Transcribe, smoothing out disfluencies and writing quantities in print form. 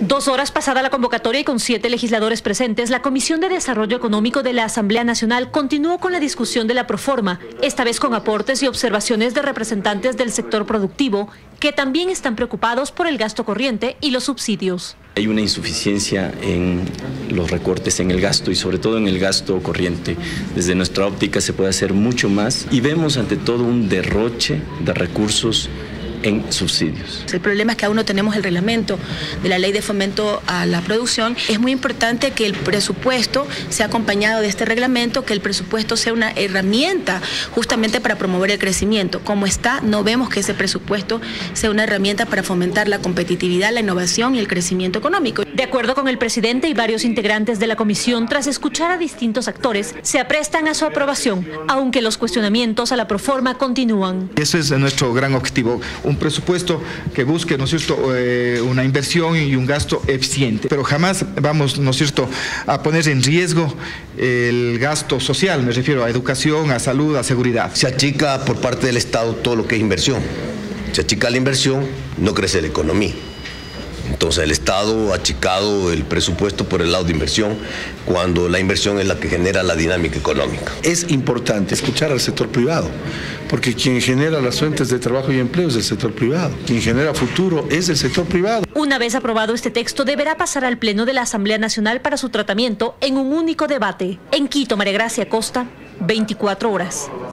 2 horas pasada la convocatoria y con 7 legisladores presentes, la Comisión de Desarrollo Económico de la Asamblea Nacional continuó con la discusión de la proforma, esta vez con aportes y observaciones de representantes del sector productivo, que también están preocupados por el gasto corriente y los subsidios. Hay una insuficiencia en los recortes en el gasto y sobre todo en el gasto corriente. Desde nuestra óptica se puede hacer mucho más y vemos ante todo un derroche de recursos en subsidios. El problema es que aún no tenemos el reglamento de la Ley de Fomento a la Producción. Es muy importante que el presupuesto sea acompañado de este reglamento, que el presupuesto sea una herramienta justamente para promover el crecimiento. Como está, no vemos que ese presupuesto sea una herramienta para fomentar la competitividad, la innovación y el crecimiento económico. De acuerdo con el presidente y varios integrantes de la comisión, tras escuchar a distintos actores, se aprestan a su aprobación, aunque los cuestionamientos a la proforma continúan. Ese es nuestro gran objetivo, un presupuesto que busque, ¿no es cierto?, una inversión y un gasto eficiente, pero jamás vamos, ¿no es cierto?, a poner en riesgo el gasto social, me refiero a educación, a salud, a seguridad. Se achica por parte del Estado todo lo que es inversión, se achica la inversión, no crece la economía. Entonces el Estado ha achicado el presupuesto por el lado de inversión, cuando la inversión es la que genera la dinámica económica. Es importante escuchar al sector privado, porque quien genera las fuentes de trabajo y empleo es el sector privado, quien genera futuro es el sector privado. Una vez aprobado este texto, deberá pasar al Pleno de la Asamblea Nacional para su tratamiento en un único debate. En Quito, María Gracia Costa, 24 horas.